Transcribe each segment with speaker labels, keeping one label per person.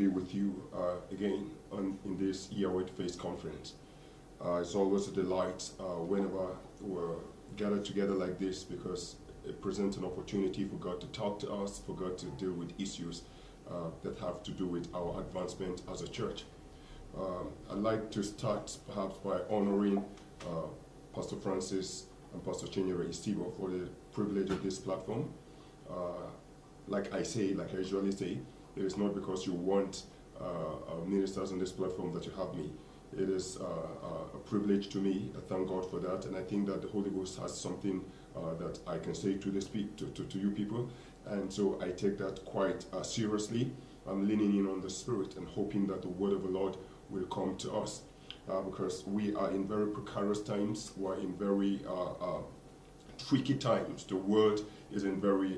Speaker 1: be with you again in this Yahweh Faith Conference. It's always a delight whenever we're gathered together like this, because it presents an opportunity for God to talk to us, for God to deal with issues that have to do with our advancement as a church. I'd like to start perhaps by honoring Pastor Francis and Pastor Chinyere Istibo for the privilege of this platform. Like I usually say, it is not because you want ministers on this platform that you have me. It is a privilege to me. I thank God for that, and I think that the Holy Ghost has something that I can say to you people, and so I take that quite seriously. I'm leaning in on the Spirit and hoping that the word of the Lord will come to us, because we are in very precarious times. We're in very tricky times. The world is in very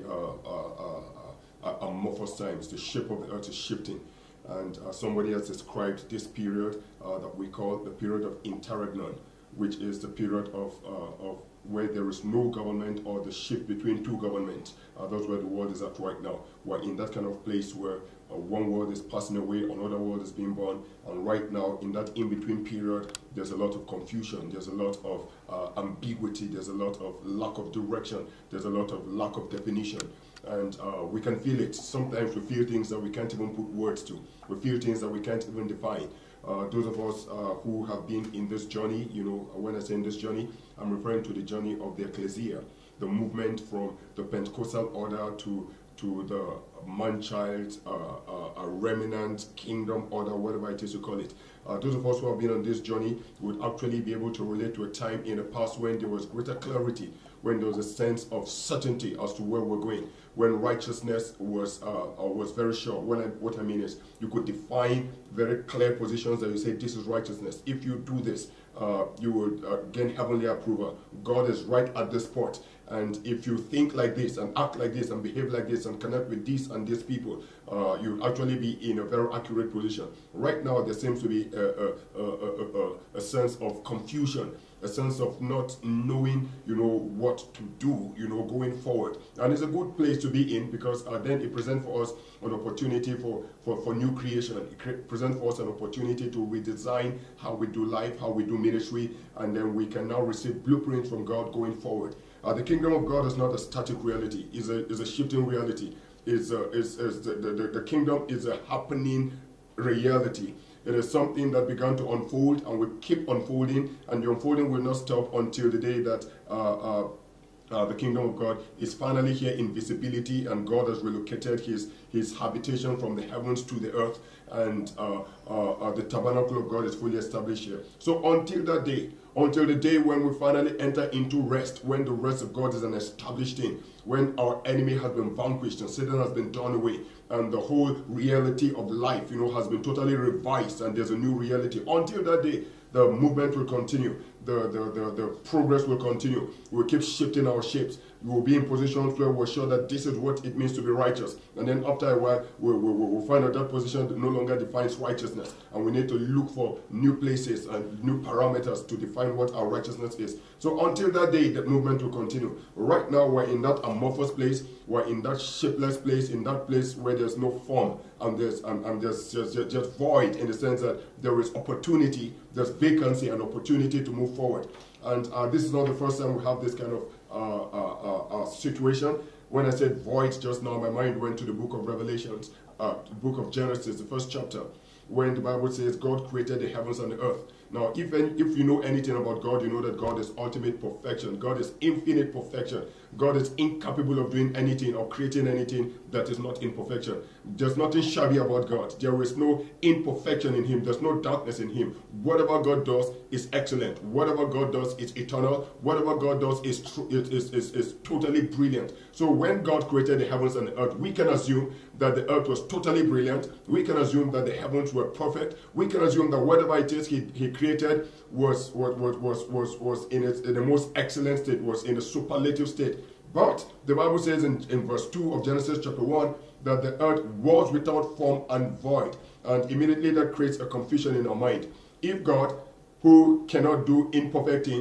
Speaker 1: amorphous times. The shape of the earth is shifting. And somebody has described this period that we call the period of interregnum, which is the period of where there is no government, or the shift between two governments. That's where the world is at right now. We're in that kind of place where one world is passing away, another world is being born, and right now in that in-between period, there's a lot of confusion, there's a lot of ambiguity, there's a lot of lack of direction, there's a lot of lack of definition. And we can feel it. Sometimes we feel things that we can't even put words to. We feel things that we can't even define. Those of us who have been in this journey, you know, when I say in this journey, I'm referring to the journey of the ecclesia, the movement from the Pentecostal order to the man-child, a remnant kingdom order, whatever it is you call it. Those of us who have been on this journey would actually be able to relate to a time in the past when there was greater clarity, when there was a sense of certainty as to where we're going, when righteousness was very sure. What I mean is, you could define very clear positions that you say, this is righteousness. If you do this, you will gain heavenly approval. God is right at this spot. And if you think like this and act like this and behave like this and connect with these and these people, you'll actually be in a very accurate position. Right now, there seems to be a sense of confusion, a sense of not knowing, you know, what to do, you know, going forward. And it's a good place to be in, because then it presents for us an opportunity for new creation. It presents for us an opportunity to redesign how we do life, how we do ministry, and then we can now receive blueprints from God going forward. The kingdom of God is not a static reality; is a shifting reality. The kingdom is a happening reality. It is something that began to unfold and will keep unfolding, and the unfolding will not stop until the day that the kingdom of God is finally here in visibility, and God has relocated his habitation from the heavens to the earth, and the tabernacle of God is fully established here. So until that day, until the day when we finally enter into rest, when the rest of God is an established thing, when our enemy has been vanquished and Satan has been done away, and the whole reality of life, you know, has been totally revised, and there's a new reality. Until that day, the movement will continue. The progress will continue. We'll keep shifting our shapes. We will be in positions where we're sure that this is what it means to be righteous. And then after a while, we'll find out that position no longer defines righteousness. And we need to look for new places and new parameters to define what our righteousness is. So until that day, the movement will continue. Right now, we're in that amorphous place. We're in that shapeless place, in that place where there's no form. And there's just void, in the sense that there is opportunity, there's vacancy and opportunity to move forward. And this is not the first time we have this kind of situation. When I said void just now, my mind went to the book of Revelations, the book of Genesis, the first chapter, when the Bible says God created the heavens and the earth. Now, if you know anything about God, you know that God is ultimate perfection. God is infinite perfection. God is incapable of doing anything or creating anything that is not in perfection. There's nothing shabby about God. There is no imperfection in him. There's no darkness in him. Whatever God does is excellent. Whatever God does is eternal. Whatever God does is totally brilliant. So when God created the heavens and the earth, we can assume that the earth was totally brilliant. We can assume that the heavens were perfect. We can assume that whatever it is he created was in the most excellent state, was in a superlative state. But the Bible says in verse 2 of Genesis chapter 1 that the earth was without form and void. And immediately that creates a confusion in our mind. If God, who cannot do imperfect things,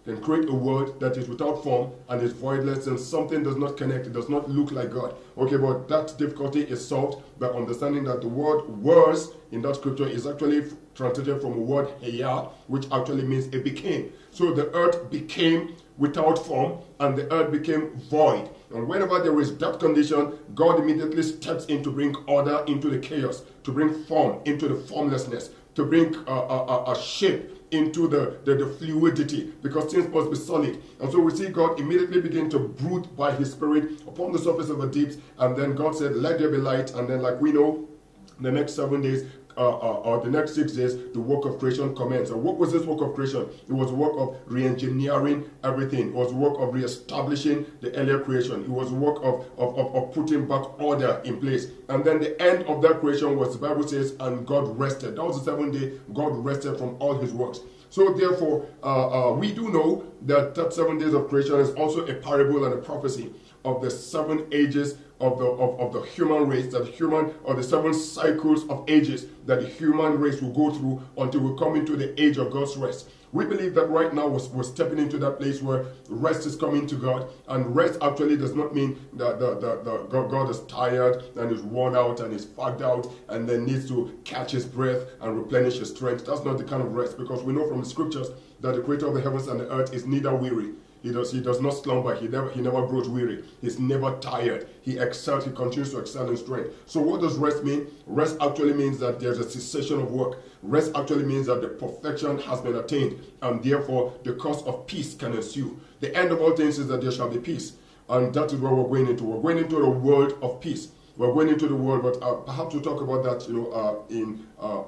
Speaker 1: can create a word that is without form and is voidless, and something does not connect, it does not look like God. Okay, but that difficulty is solved by understanding that the word was in that scripture is actually translated from a word heya, which actually means it became. So the earth became without form and the earth became void. And whenever there is that condition, God immediately steps in to bring order into the chaos, to bring form into the formlessness, to bring a shape into the fluidity, because things must be solid. And so we see God immediately begin to brood by his spirit upon the surface of the deeps, and then God said, let there be light, and then like we know, the next 7 days, or the next 6 days, the work of creation commenced. And what was this work of creation? It was the work of re-engineering everything. It was the work of re-establishing the earlier creation. It was the work of putting back order in place. And then the end of that creation was, the Bible says, and God rested. That was the 7th day. God rested from all his works. So therefore, we do know that 7 days of creation is also a parable and a prophecy of the 7 ages of the human race, that the 7 cycles of ages that the human race will go through until we come into the age of God's rest. We believe that right now we're stepping into that place where rest is coming to God, and rest actually does not mean that God is tired and is worn out and is fagged out and then needs to catch his breath and replenish his strength. That's not the kind of rest, because we know from the scriptures that the creator of the heavens and the earth is neither weary. He does not slumber. He never grows weary. He's never tired. He excels. He continues to excel in strength. So what does rest mean? Rest actually means that there's a cessation of work. Rest actually means that the perfection has been attained, and therefore the cause of peace can ensue. The end of all things is that there shall be peace, and that is what we're going into. We're going into the world of peace. We're going into the world, but perhaps we'll talk about that, in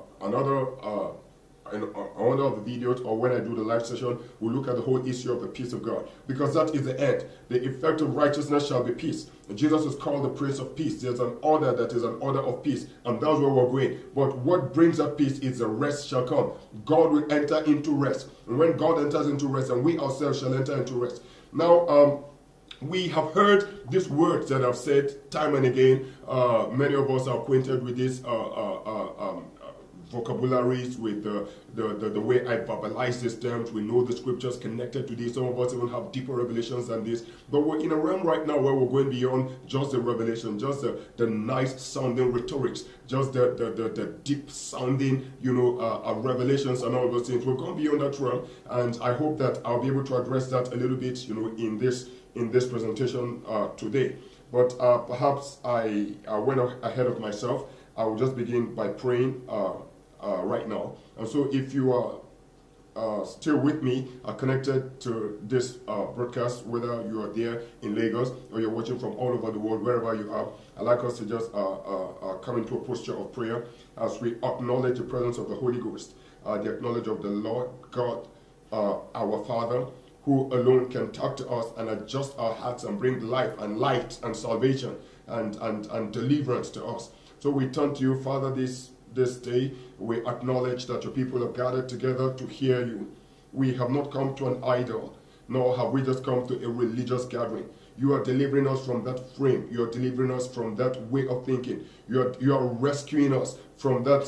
Speaker 1: one of the videos, or when I do the live session, we'll look at the whole issue of the peace of God, because that is the end. The effect of righteousness shall be peace. Jesus is called the Prince of Peace. There's an order that is an order of peace, and that's where we're going. But what brings that peace is the rest shall come. God will enter into rest, and when God enters into rest, and we ourselves shall enter into rest. Now, we have heard these words that I've said time and again. Many of us are acquainted with this vocabularies, with the way I verbalize these terms. We know the scriptures connected to this. Some of us even have deeper revelations than this. But we're in a realm right now where we're going beyond just the revelation, just the nice sounding rhetorics, just the deep sounding, revelations and all those things. We've gone beyond that realm, and I hope that I'll be able to address that a little bit, in this presentation today. But perhaps I went ahead of myself. I will just begin by praying right now. And so if you are still with me, connected to this broadcast, whether you are there in Lagos or you're watching from all over the world, wherever you are, I'd like us to just come into a posture of prayer as we acknowledge the presence of the Holy Ghost, the acknowledge of the Lord God, our Father, who alone can talk to us and adjust our hearts and bring life and light and salvation and deliverance to us. So we turn to you, Father, this day. We acknowledge that your people have gathered together to hear you. We have not come to an idol, nor have we just come to a religious gathering. You are delivering us from that frame. You are delivering us from that way of thinking. You are rescuing us from that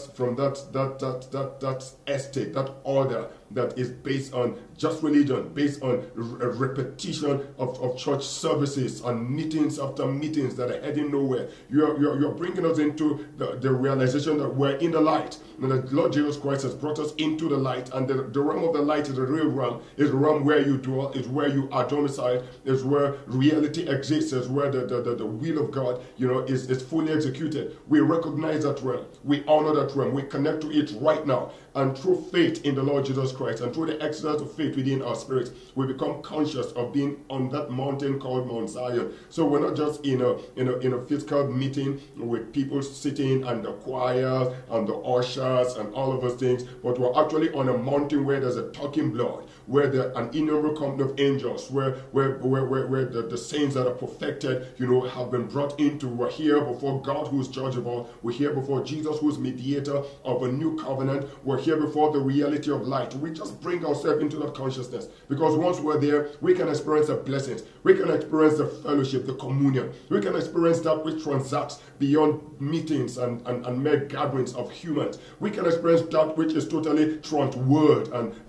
Speaker 1: estate, that order that is based on just religion, based on a repetition of church services and meetings after meetings that are heading nowhere. You're bringing us into the realization that we're in the light, and that Lord Jesus Christ has brought us into the light, and the realm of the light is a real realm. Is a realm where you dwell, is where you are domiciled, is where reality exists, is where the will of God, is fully executed. We recognize that realm. We honor that realm. We connect to it right now. And through faith in the Lord Jesus Christ and through the exercise of faith within our spirits, we become conscious of being on that mountain called Mount Zion. So we're not just in a physical meeting with people sitting and the choir and the ushers and all of those things, but we're actually on a mountain where there's a talking blood, where there an innumerable company of angels, where the saints that are perfected, have been brought into. We're here before God, who's judge of all. We're here before Jesus, who's mediator of a new covenant. We're here before the reality of light. we just bring ourselves into that consciousness. Because once we're there, we can experience the blessings. We can experience the fellowship, the communion. We can experience that which transacts beyond meetings and mere gatherings of humans. We can experience that which is totally trans-world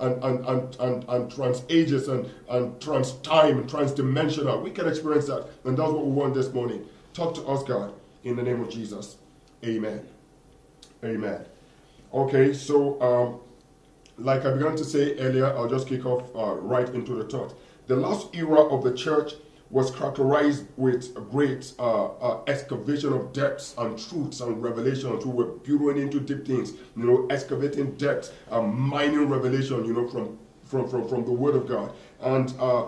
Speaker 1: and trans-ages and trans-time and trans-dimensional. We can experience that. And that's what we want this morning. Talk to us, God, in the name of Jesus. Amen. Amen. Okay, so like I began to say earlier, I'll just kick off right into the thought. The last era of the church was characterized with a great excavation of depths and truths and revelations. We were burrowing into deep things, excavating depths, mining revelation, from the Word of God. And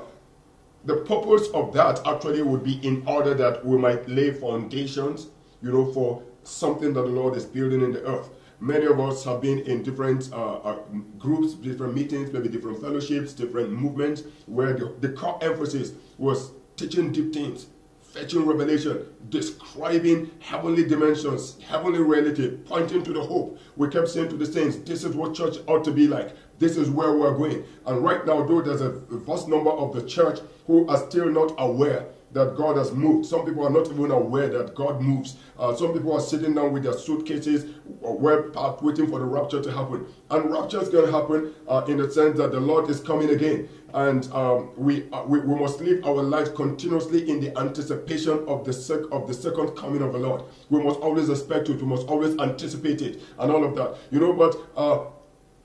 Speaker 1: the purpose of that actually would be in order that we might lay foundations, for something that the Lord is building in the earth. Many of us have been in different groups, different meetings, maybe different fellowships, different movements, where the core emphasis was teaching deep things, fetching revelation, describing heavenly dimensions, heavenly reality, pointing to the hope. We kept saying to the saints, this is what church ought to be like. This is where we're going. And right now, though, there's a vast number of the church who are still not aware that God has moved. Some people are not even aware that God moves. Some people are sitting down with their suitcases, well packed, waiting for the rapture to happen. And rapture is going to happen in the sense that the Lord is coming again. And we must live our lives continuously in the anticipation of the second coming of the Lord. We must always expect it. We must always anticipate it and all of that. But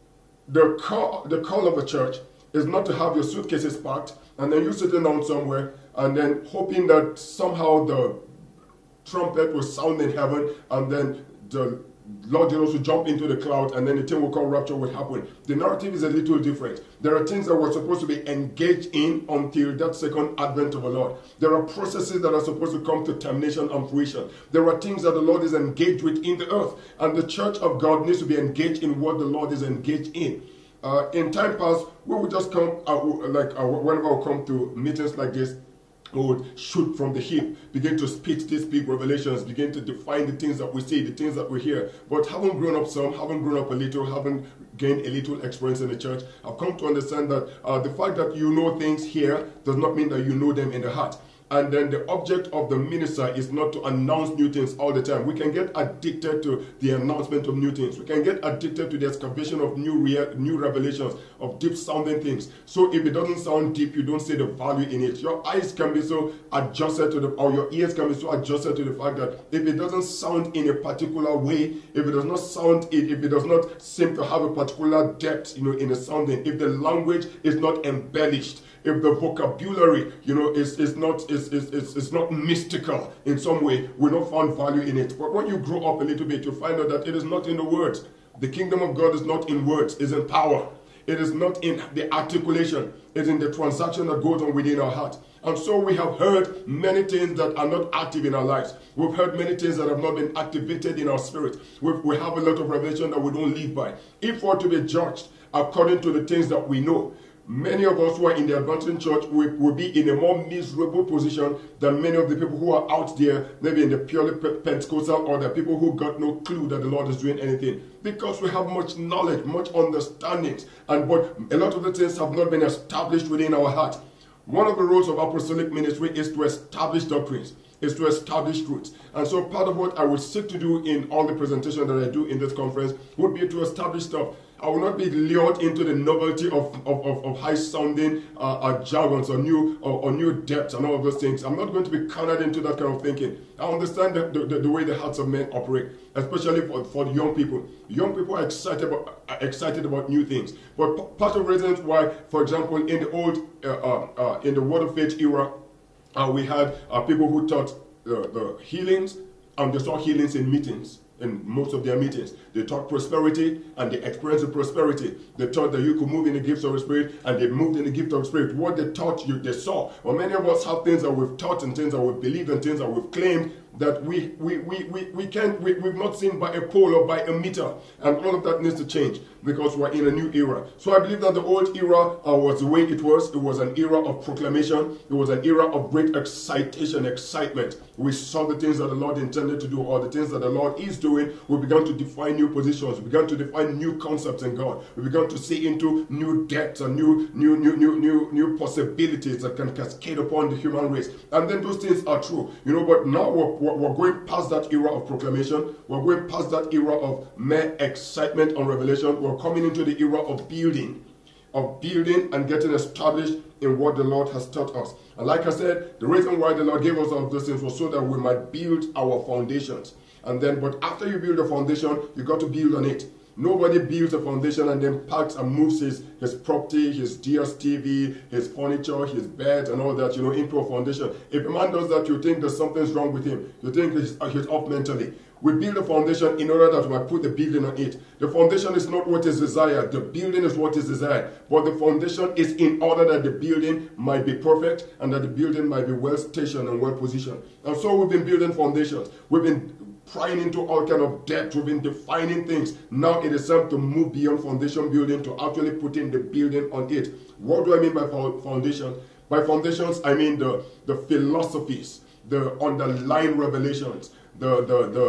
Speaker 1: the call of a church is not to have your suitcases packed and then you sitting down somewhere and then hoping that somehow the trumpet will sound in heaven and then the Lord Jesus will jump into the cloud and then the thing will call rapture will happen. The narrative is a little different. There are things that we're supposed to be engaged in until that second advent of the Lord. There are processes that are supposed to come to termination and fruition. There are things that the Lord is engaged with in the earth. And the church of God needs to be engaged in what the Lord is engaged in. In time past, we would just come, whenever we come to meetings like this, we would shoot from the hip, begin to speak these big revelations, begin to define the things that we see, the things that we hear. But haven't grown up some, haven't grown up a little, haven't gained a little experience in the church. I've come to understand that the fact that you know things here does not mean that you know them in the heart. And then the object of the minister is not to announce new things all the time. We can get addicted to the announcement of new things. We can get addicted to the excavation of new revelations, of deep sounding things. So if it doesn't sound deep, you don't see the value in it. Your eyes can be so adjusted to or your ears can be so adjusted to the fact that if it doesn't sound in a particular way, if it does not sound, if it does not seem to have a particular depth, in the sounding, if the language is not embellished, if the vocabulary, is not mystical in some way, we don't find value in it. But when you grow up a little bit, you find out that it is not in the words. The kingdom of God is not in words, it's in power. It is not in the articulation, it's in the transaction that goes on within our heart. And so we have heard many things that are not active in our lives. We've heard many things that have not been activated in our spirit. We have a lot of revelation that we don't live by. If we're to be judged according to the things that we know, many of us who are in the advancing church will be in a more miserable position than many of the people who are out there, maybe in the purely Pentecostal, or the people who got no clue that the Lord is doing anything. Because we have much knowledge, much understanding, but a lot of the things have not been established within our heart. One of the roles of apostolic ministry is to establish doctrines, is to establish truths. And so part of what I would seek to do in all the presentation that I do in this conference would be to establish stuff. I will not be lured into the novelty of high-sounding jargons or new depths and all of those things. I'm not going to be cornered into that kind of thinking. I understand the way the hearts of men operate, especially for the young people. Young people are excited about new things. But part of the reasons why, for example, in the old, in the Word of Faith era, we had people who taught the healings, and they saw healings in meetings. In most of their meetings, they taught prosperity and they experienced the prosperity. They taught that you could move in the gifts of the Spirit, and they moved in the gift of the Spirit. What they taught you, they saw. Well, many of us have things that we've taught and things that we've believed and things that we've claimed, that we've not seen by a pole or by a meter, and all of that needs to change because we're in a new era. So I believe that the old era was the way it was. It was an era of proclamation. It was an era of great excitement. We saw the things that the Lord intended to do, or the things that the Lord is doing. We began to define new positions. We began to define new concepts in God. We began to see into new depths and new possibilities that can cascade upon the human race. And then those things are true, but now we're going past that era of proclamation. We're going past that era of mere excitement on revelation. We're coming into the era of building and getting established in what the Lord has taught us. And like I said, the reason why the Lord gave us all of those things was so that we might build our foundations. But after you build a foundation, you got to build on it. Nobody builds a foundation and then packs and moves his property, his DSTV, his furniture, his bed, and all that, into a foundation. If a man does that, you think there's something's wrong with him. You think he's off mentally. We build a foundation in order that we might put the building on it. The foundation is not what is desired. The building is what is desired. But the foundation is in order that the building might be perfect and that the building might be well stationed and well positioned. And so we've been building foundations. We've been prying into all kind of depth. We've been defining things. Now it is time to move beyond foundation building to actually putting the building on it. What do I mean by foundation? By foundations, I mean the philosophies, the underlying revelations, the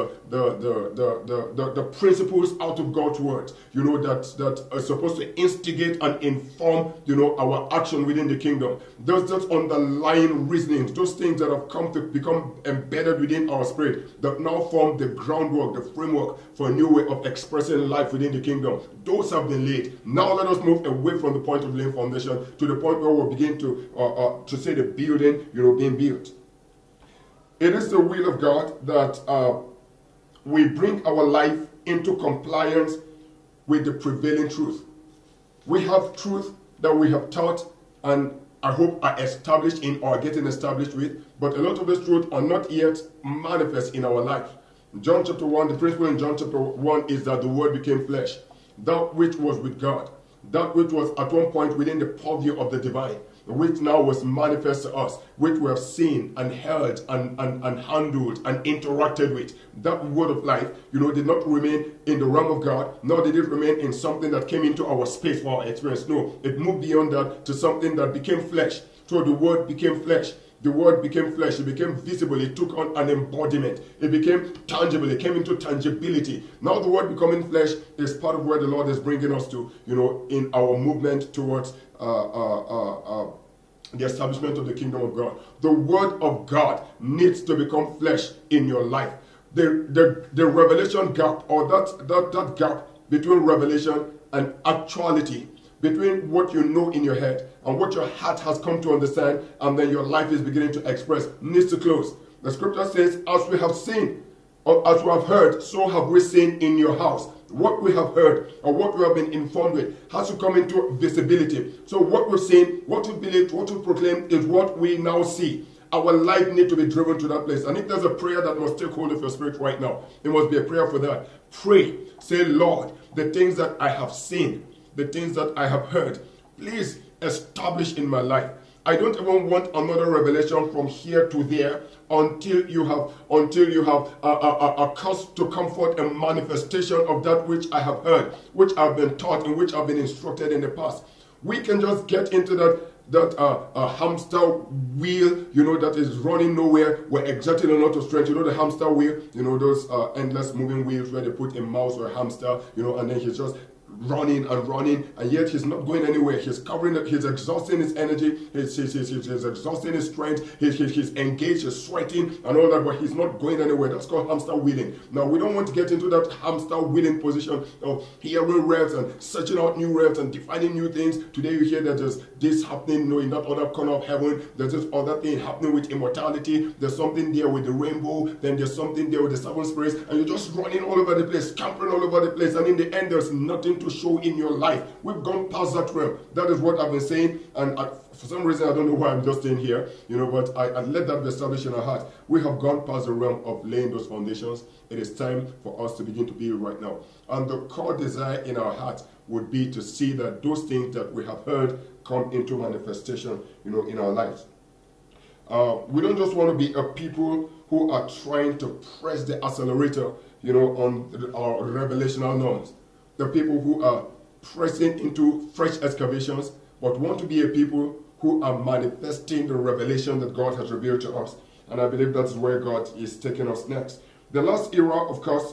Speaker 1: principles out of God's word, that are supposed to instigate and inform, our action within the kingdom. Those underlying reasonings, those things that have come to become embedded within our spirit, that now form the groundwork, the framework for a new way of expressing life within the kingdom. Those have been laid. Now let us move away from the point of laying foundation to the point where we'll begin to say the building, being built. It is the will of God that we bring our life into compliance with the prevailing truth. We have truth that we have taught and I hope are established in or getting established with, but a lot of this truth are not yet manifest in our life. John chapter 1, the principle in John chapter 1 is that the word became flesh. That which was with God, that which was at one point within the purview of the divine, which now was manifest to us, which we have seen and heard and handled and interacted with. That word of life, did not remain in the realm of God, nor did it remain in something that came into our space for our experience. No, it moved beyond that to something that became flesh. So the word became flesh. The word became flesh. It became visible. It took on an embodiment. It became tangible. It came into tangibility. Now the word becoming flesh is part of where the Lord is bringing us to, in our movement towards the establishment of the kingdom of God. The word of God needs to become flesh in your life. The revelation gap, or that gap between revelation and actuality, between what you know in your head and what your heart has come to understand and then your life is beginning to express, needs to close. The scripture says, as we have seen, or as we have heard, so have we seen in your house. What we have heard or what we have been informed with has to come into visibility. So what we've seen, what we believe, what we proclaim is what we now see. Our life needs to be driven to that place. And if there's a prayer that must take hold of your spirit right now, it must be a prayer for that. Pray. Say, Lord, the things that I have seen, the things that I have heard, please establish in my life. I don't even want another revelation from here to there until you have a cause to comfort a manifestation of that which I have heard, which I've been taught, and which I've been instructed in the past. We can just get into that hamster wheel, that is running nowhere. We're exerting a lot of strength. The hamster wheel, those endless moving wheels where they put a mouse or a hamster, and then he's just running, and yet he's not going anywhere. He's covering it, he's exhausting his energy, he's exhausting his strength, he's engaged, he's sweating and all that, but he's not going anywhere. That's called hamster wheeling. Now, we don't want to get into that hamster wheeling position of hearing revs and searching out new revs and defining new things. Today you hear that there's this happening, in that other corner of heaven, there's this other thing happening with immortality, there's something there with the rainbow, then there's something there with the seven spirits, and you're just running all over the place, scampering all over the place, and in the end there's nothing to show in your life. We've gone past that realm. That is what I've been saying, and for some reason I don't know why I'm just staying here, but I let that be established in our heart. We have gone past the realm of laying those foundations. It is time for us to begin to build right now. And the core desire in our heart would be to see that those things that we have heard come into manifestation, in our lives. We don't just want to be a people who are trying to press the accelerator, on our revelational norms. The people who are pressing into fresh excavations, but want to be a people who are manifesting the revelation that God has revealed to us. And I believe that's where God is taking us next. The last era, of course,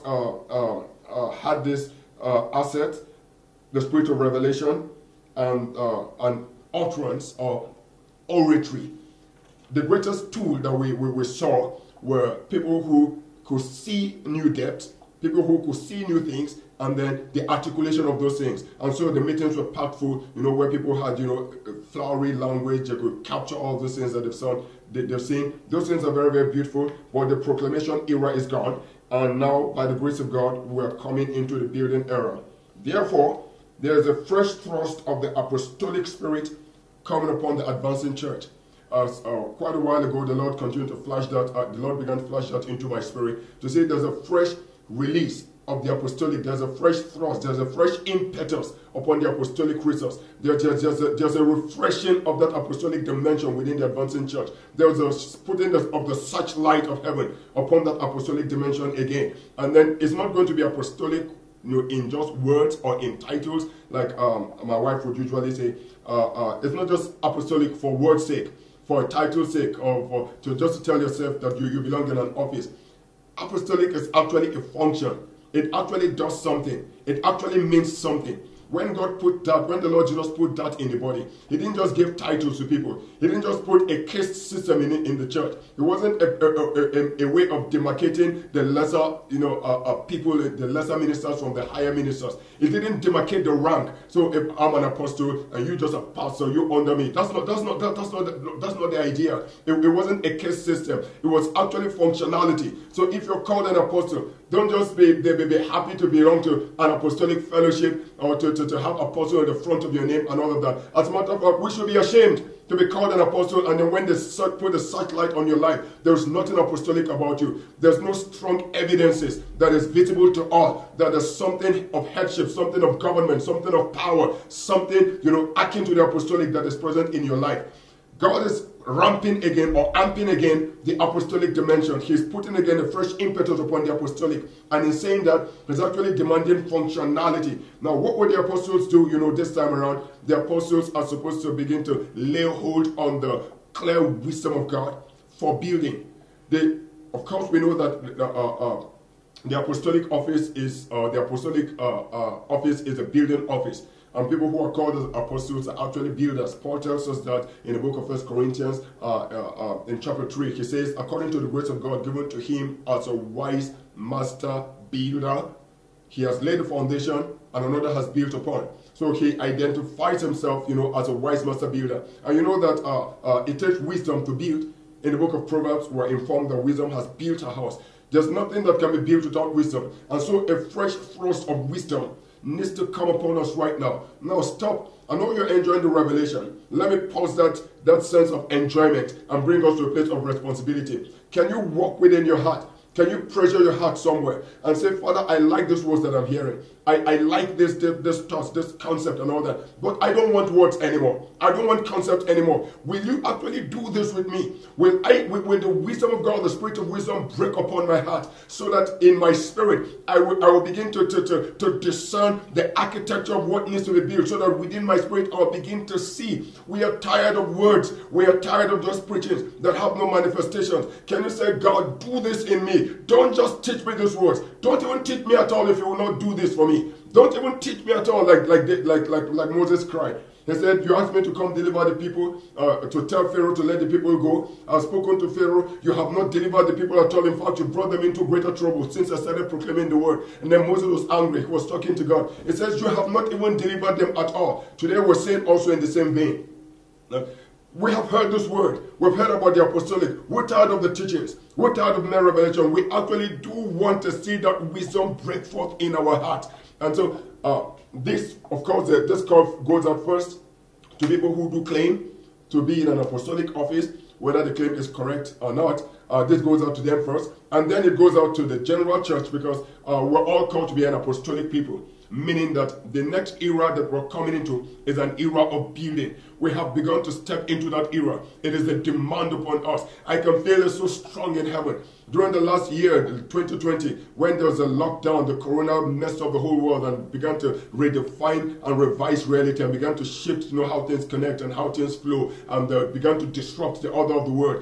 Speaker 1: had this asset, the spirit of revelation, and utterance or oratory. The greatest tool that we saw were people who could see new depths, people who could see new things, and then the articulation of those things. And so the meetings were packed full, where people had, flowery language, they could capture all those things that they've seen. Those things are very, very beautiful, but the proclamation era is gone. And now, by the grace of God, we are coming into the building era. Therefore, there is a fresh thrust of the apostolic spirit coming upon the advancing church. Quite a while ago, the Lord continued to flash that, the Lord began to flash that into my spirit, to say there's a fresh release of the apostolic. There's a fresh thrust, there's a fresh impetus upon the apostolic resource. There's a refreshing of that apostolic dimension within the advancing church. There's a putting of the searchlight of heaven upon that apostolic dimension again. And then it's not going to be apostolic in just words or in titles, like my wife would usually say. It's not just apostolic for word's sake, for a title's sake, or just to tell yourself that you belong in an office. Apostolic is actually a function. It actually does something. It actually means something. When God put that, when the Lord Jesus put that in the body, He didn't just give titles to people. He didn't just put a caste system in the church. It wasn't a way of demarcating the lesser, people, the lesser ministers from the higher ministers. It didn't demarcate the rank. So if I'm an apostle and you just a pastor, you under me. That's not the idea. It wasn't a caste system. It was actually functionality. So if you're called an apostle, don't just be happy to belong to an apostolic fellowship or to have apostle at the front of your name and all of that. As a matter of fact, we should be ashamed to be called an apostle, and then when they put the searchlight on your life, there's nothing apostolic about you. There's no strong evidences that is visible to all, that there's something of headship, something of government, something of power, something, akin to the apostolic that is present in your life. God is ramping again or amping again the apostolic dimension. He's putting again a fresh impetus upon the apostolic. And in saying that, he's actually demanding functionality. Now, what would the apostles do, this time around? The apostles are supposed to begin to lay hold on the clear wisdom of God for building. Of course, we know that the apostolic office is a building office. And people who are called as apostles are actually builders. Paul tells us that in the book of 1 Corinthians, in chapter 3, he says, according to the grace of God given to him as a wise master builder, he has laid the foundation and another has built upon. So he identifies himself, as a wise master builder. And you know that it takes wisdom to build. In the book of Proverbs, we're informed that wisdom has built a house. There's nothing that can be built without wisdom. And so a fresh thrust of wisdom needs to come upon us right now. Now stop. I know you're enjoying the revelation. Let me pause that sense of enjoyment and bring us to a place of responsibility. Can you walk within your heart? Can you pressure your heart somewhere and say, Father, I like this words that I'm hearing. I like this thoughts, this concept and all that. But I don't want words anymore. I don't want concept anymore. Will you actually do this with me? Will the wisdom of God, the spirit of wisdom break upon my heart so that in my spirit, I will begin to discern the architecture of what needs to be built so that within my spirit, I'll begin to see. We are tired of words. We are tired of just preaching that have no manifestations. Can you say, God, do this in me? Don't just teach me these words. Don't even teach me at all if you will not do this for me. Don't even teach me at all like Moses cried. He said, you asked me to come deliver the people, to tell Pharaoh to let the people go. I've spoken to Pharaoh. You have not delivered the people at all. In fact, you brought them into greater trouble since I started proclaiming the word. And then Moses was angry. He was talking to God. He says, you have not even delivered them at all. Today we're saying also in the same vein. We have heard this word. We've heard about the apostolic. We're tired of the teachings. We're tired of mere revelation. We actually do want to see that wisdom break forth in our heart. And so this, of course, this call goes out first to people who do claim to be in an apostolic office, whether the claim is correct or not. This goes out to them first. And then it goes out to the general church because we're all called to be an apostolic people. meaning that the next era that we're coming into is an era of building. We have begun to step into that era. It is a demand upon us. I can feel it so strong in heaven. During the last year, 2020, when there was a lockdown, the corona messed up the whole world and began to redefine and revise reality and began to shift, how things connect and how things flow, and began to disrupt the order of the world.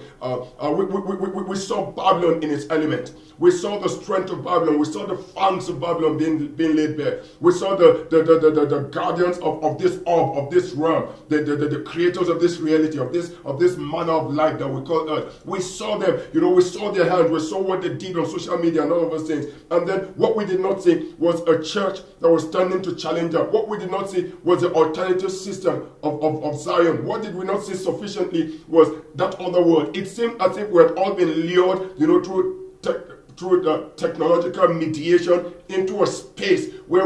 Speaker 1: We saw Babylon in its element. We saw the strength of Babylon. We saw the fangs of Babylon being laid bare. We saw the guardians of this orb, of this realm, the creators of this reality, of this manner of life that we call earth. We saw them, we saw their hands, we saw what they did on social media and all of those things. And then what we did not see was a church that was standing to challenge that. What we did not see was the alternative system of Zion. What did we not see sufficiently was that other world. It seemed as if we had all been lured, through the technological mediation into a space where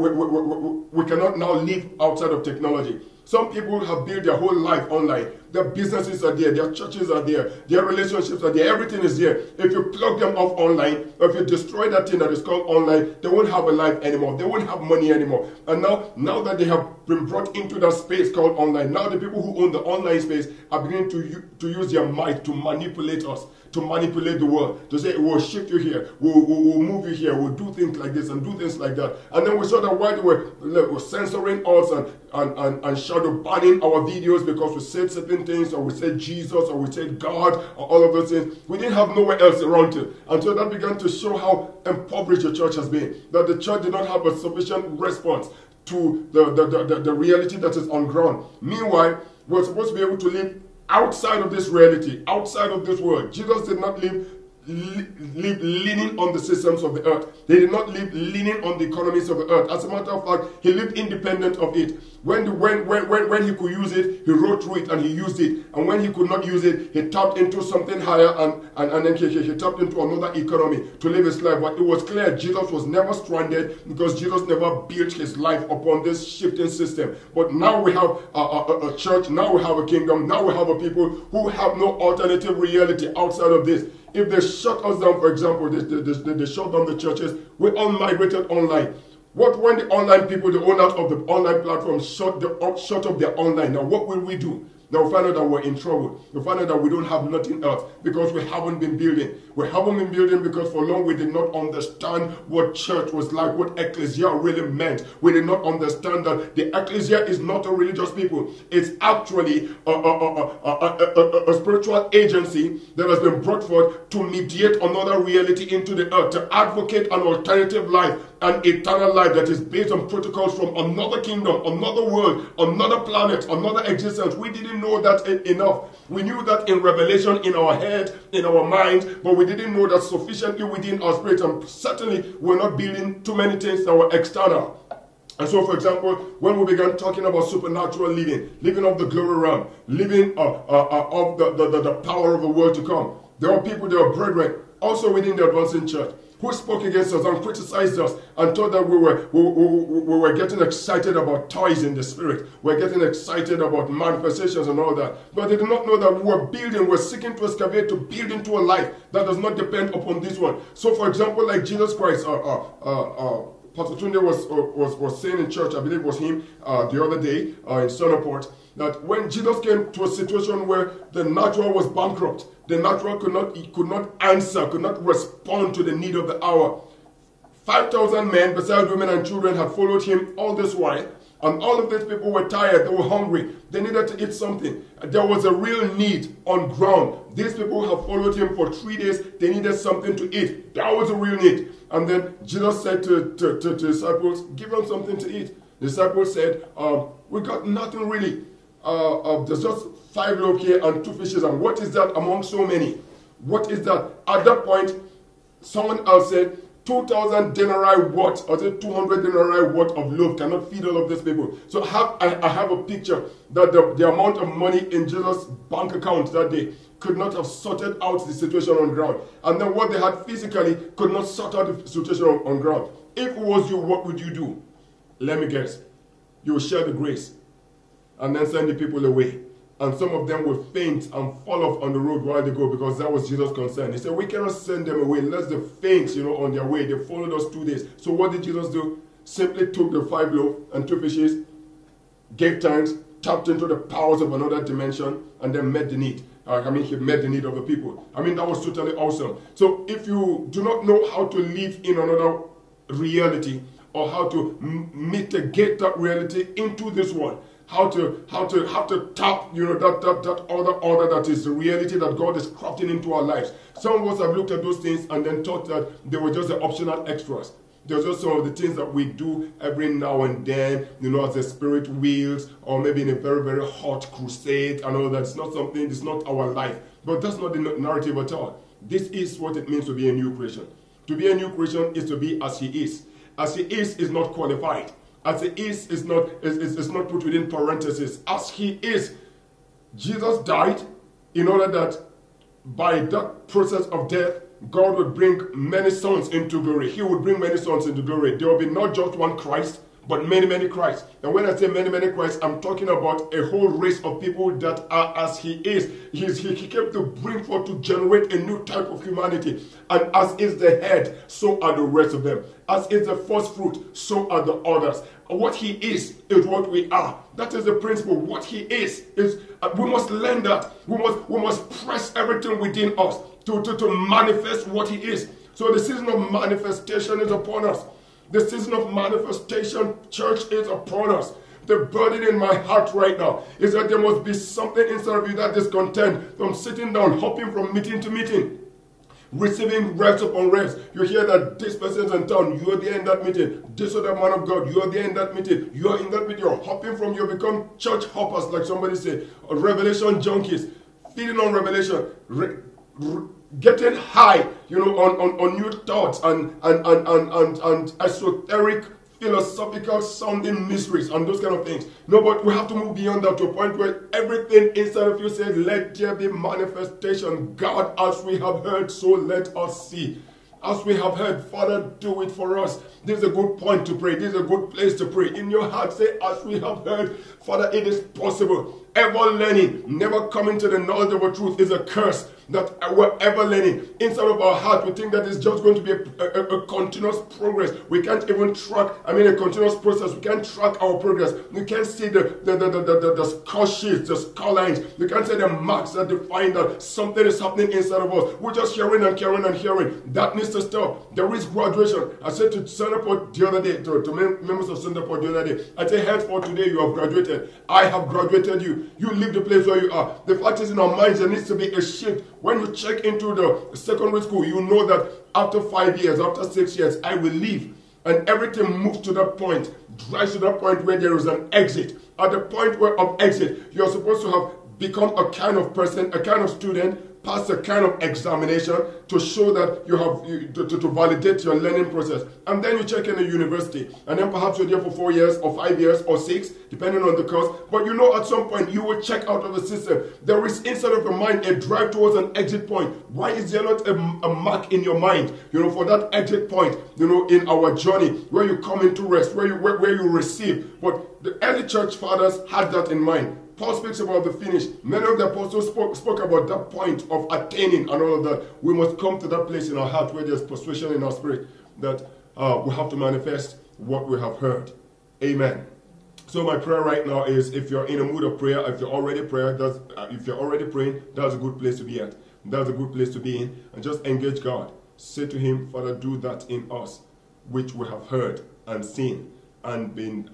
Speaker 1: we cannot now live outside of technology. Some people have built their whole life online. Their businesses are there, their churches are there, their relationships are there, everything is there. If you plug them off online, or if you destroy that thing that is called online, they won't have a life anymore. They won't have money anymore. And now that they have been brought into that space called online, now the people who own the online space are beginning to use their might to manipulate us, to manipulate the world, to say, we'll shift you here, we'll move you here, we'll do things like this and do things like that. And then we saw that while they were censoring us and shadow banning our videos because we said certain things, or we said Jesus, or we said God, or all of those things, we didn't have nowhere else around it. And so that began to show how impoverished the church has been, that the church did not have a sufficient response to the reality that is on ground. Meanwhile, we're supposed to be able to live outside of this reality, outside of this world. Jesus did not live leaning on the systems of the earth. He did not live leaning on the economies of the earth. As a matter of fact, he lived independent of it. When he could use it, he wrote through it and he used it. And when he could not use it, he tapped into something higher and then he tapped into another economy to live his life. But it was clear Jesus was never stranded because Jesus never built his life upon this shifting system. But now we have a church, now we have a kingdom, now we have a people who have no alternative reality outside of this. If they shut us down, for example, they shut down the churches, we all migrated online. What when the online people, the owners of the online platform shut up their online? Now what will we do? Now we find out that we're in trouble. We find out that we don't have nothing else because we haven't been building. We haven't been building because for long we did not understand what church was like, what ecclesia really meant. We did not understand that the ecclesia is not a religious people. It's actually a spiritual agency that has been brought forth to mediate another reality into the earth, to advocate an alternative life, an eternal life that is based on protocols from another kingdom, another world, another planet, another existence. We didn't know that enough. We knew that in revelation, in our head, in our mind, but we didn't know that sufficiently within our spirit. And certainly we're not building too many things that were external. And so, for example, when we began talking about supernatural living of the glory realm, living of the power of the world to come, there were people, there were brethren, also within the advancing church, who spoke against us and criticized us and thought that we were getting excited about toys in the spirit. We're getting excited about manifestations and all that. But they did not know that we're seeking to excavate, to build into a life that does not depend upon this one. So, for example, like Jesus Christ, Pastor Tunde was saying in church, I believe it was him the other day in Sonoport, that when Jesus came to a situation where the natural was bankrupt, the natural could not answer, could not respond to the need of the hour. 5,000 men, besides women and children, had followed him all this while. And all of these people were tired, they were hungry, they needed to eat something. There was a real need on ground. These people have followed him for 3 days, they needed something to eat. That was a real need. And then Jesus said to disciples, give them something to eat. The disciples said, we got nothing really. There's just 5 loaves here and 2 fishes. And what is that among so many? What is that? At that point, someone else said, 2,000 denarii worth, or 200 denarii worth of loaf cannot feed all of these people. So I have a picture that the amount of money in Jesus' bank account that day could not have sorted out the situation on ground. And then what they had physically could not sort out the situation on ground. If it was you, what would you do? Let me guess. You will share the grace and then send the people away. And some of them will faint and fall off on the road while they go, because that was Jesus' concern. He said, we cannot send them away unless they faint, on their way. They followed us 2 days. So what did Jesus do? simply took the 5 loaves and 2 fishes, gave thanks, tapped into the powers of another dimension, and then met the need. He met the need of the people. That was totally awesome. So if you do not know how to live in another reality, or how to mitigate that reality into this one, how to tap that other order that is the reality that God is crafting into our lives. Some of us have looked at those things and then thought that they were just the optional extras. There's just some of the things that we do every now and then, as the Spirit wills, or maybe in a very, very hot crusade and all that. It's not our life. But that's not the narrative at all. This is what it means to be a new creation. To be a new creation is to be as He is. As He is not qualified. As He is not put within parentheses. As He is. Jesus died in order that by that process of death, God would bring many sons into glory. He would bring many sons into glory. There will be not just one Christ, but many, many Christs. And when I say many, many Christs, I'm talking about a whole race of people that are as He is. He came to bring forth, to generate a new type of humanity. And as is the head, so are the rest of them. As is the first fruit, so are the others. What He is what we are. That is the principle. What He is we must learn that. We must press everything within us to manifest what He is. So the season of manifestation is upon us. The season of manifestation, church, is upon us. The burden in my heart right now is that there must be something inside of you that is content from sitting down, hopping from meeting to meeting, receiving reps upon reps. You hear that this person is in town, you are there in that meeting. This other man of God, you are there in that meeting. You are in that meeting, you're hopping from, you become church hoppers, like somebody said, or revelation junkies, feeding on revelation, getting high, on new thoughts and esoteric, philosophical sounding mysteries and those kind of things. No, but we have to move beyond that to a point where everything inside of you says, let there be manifestation. God, as we have heard, so let us see. As we have heard, Father, do it for us. This is a good point to pray. This is a good place to pray. In your heart, say, as we have heard, Father, it is possible. Ever learning, never coming to the knowledge of the truth is a curse. That we're ever learning. Inside of our heart, we think that it's just going to be a continuous progress. We can't even track, a continuous process. We can't track our progress. We can't see the score sheets, the score lines. We can't see the marks that define that something is happening inside of us. We're just hearing and hearing and hearing. That needs to stop. There is graduation. I said to Centerport the other day, to members of Centerport the other day, I said, henceforth today you have graduated. I have graduated you. You leave the place where you are. The fact is, in our minds, there needs to be a shift. When you check into the secondary school, you know that after 5 years, after 6 years, I will leave. And everything moves to that point, drives to that point where there is an exit. At the point of exit, you're supposed to have become a kind of person, a kind of student, pass a kind of examination to show that you have to validate your learning process. And then you check in a university, and then perhaps you're there for 4 years or 5 years or 6, depending on the course. But at some point you will check out of the system. There is inside of your mind a drive towards an exit point. Why is there not a mark in your mind, for that exit point, in our journey, where you come into rest, where you receive? But the early church fathers had that in mind. Paul speaks about the finish. Many of the apostles spoke about that point of attaining and all of that. We must come to that place in our heart where there's persuasion in our spirit that we have to manifest what we have heard. Amen. So my prayer right now is, if you're in a mood of prayer, if you're already praying, that's a good place to be at. That's a good place to be in. And just engage God. Say to Him, Father, do that in us, which we have heard and seen and been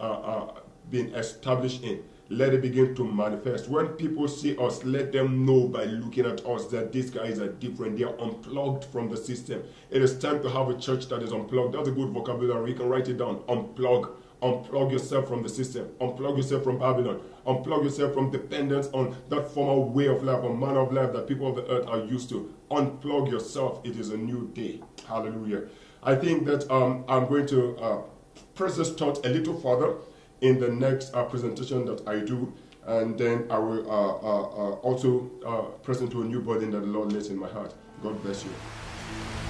Speaker 1: established in. Let it begin to manifest. When people see us, let them know by looking at us that these guys are different. They are unplugged from the system. It is time to have a church that is unplugged. That's a good vocabulary. You can write it down. Unplug. Unplug yourself from the system. Unplug yourself from Babylon. Unplug yourself from dependence on that former way of life or manner of life that people of the earth are used to. Unplug yourself. It is a new day. Hallelujah. I think that I'm going to press this thought a little further in the next presentation that I do, and then I will also press into a new burden that the Lord lays in my heart. God bless you.